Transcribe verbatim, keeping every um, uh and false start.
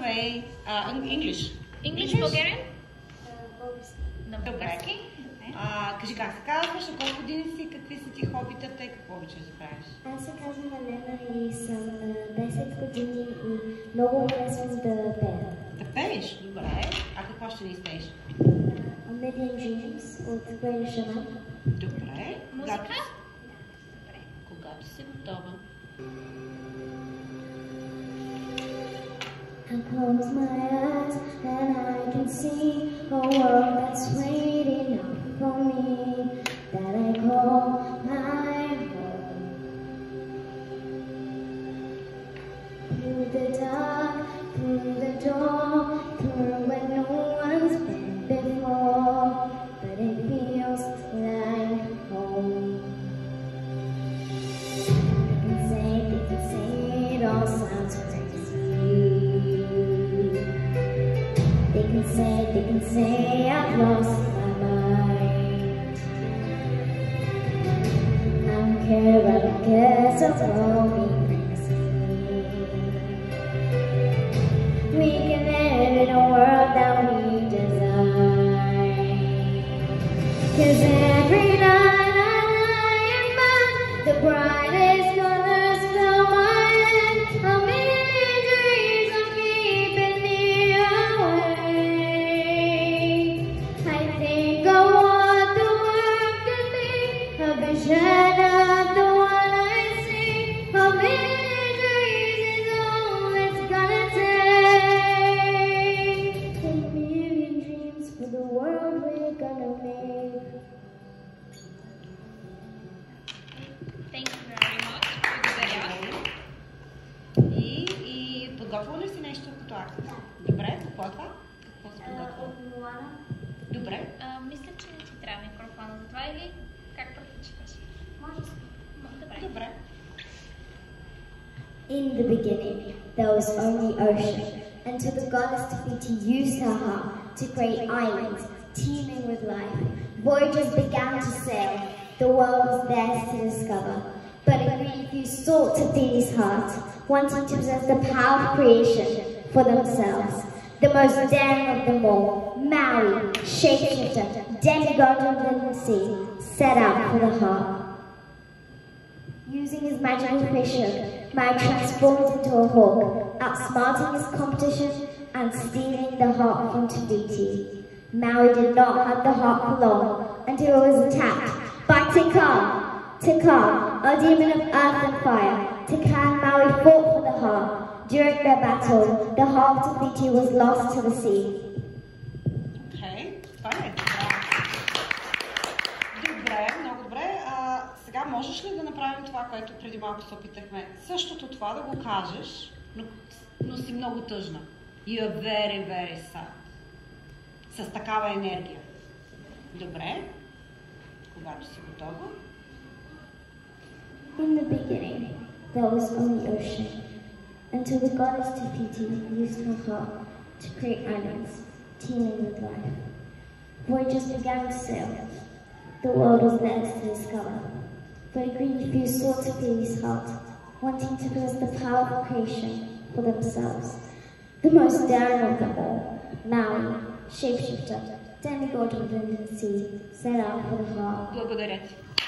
way, uh, English. English, Bulgarian? Добре. А, кажи как се казваш, на колко години си, какви са ти хобитата и какво обичаш да правиш? Аз се казвам Елена и съм на десет години и много харесвам да пея. Да пееш? Добре. А какво ще ни изпееш? A Million Dreams от Gerasimova. Добре. Музика? Добре. Когато си готова. I close my eyes and I can see a world that's waiting up for me, that I call my home. Through the dark, through the door, through where no one's been before, but it feels like home. They can say, they can say it all sounds crazy. They can say, they can say I've lost my mind. I don't care, I don't care, so call me crazy. We can live in a world that we design. 'Cause every night I lie in bed, the brightest colors fill my head. A million dreams of keeping me away. I think of what the world could be, a vision of the one I see. A million dreams is all it's gonna take. A million dreams for the world we're gonna make. Thank you very much. Благодаря. И, и подготвила ли си нещо като акт? Добре, какво е това? Какво си подготвила? Добре. А, мисля, че не ти трябва микрофона за това или как предпочиташ? Може да. Добре. Добре. In the beginning, there was only ocean, until the goddess Tefiti used her heart to create islands teeming with life. Voyagers began to sail, the world was theirs to discover. But a greedy few sought Tefiti's heart, wanting to possess the power of creation for themselves. The most daring of them all, Maui, shapeshifter, demigod of the sea, set out for the heart. Using his magical fish, Maui transformed into a hawk, outsmarting his competition and stealing the heart from Tefiti. Maui did not have the heart for long until it was attacked by Tikal. Tikal, a demon of earth and fire. Tikal and Maui fought for the heart. During their battle, the heart of Tefiti was lost to the sea. Окей, това е. Добре, много добре. А, сега можеш ли да направим това, което преди малко се опитахме? Същото това да го кажеш, но, но си много тъжна. You're very, very sad. С такава енергия. Добре. Когато си готова. In the beginning, there was only ocean, until the goddess Tefiti used her heart to create islands teeming with life. Voyagers began to sail. The world was theirs to discover. But a greedy few sought Tefiti's heart, wanting to possess the power of creation for themselves. The most daring of them all, Maui, shapeshifter, demigod of wind and sea, set out for the heart. Благодаря ти.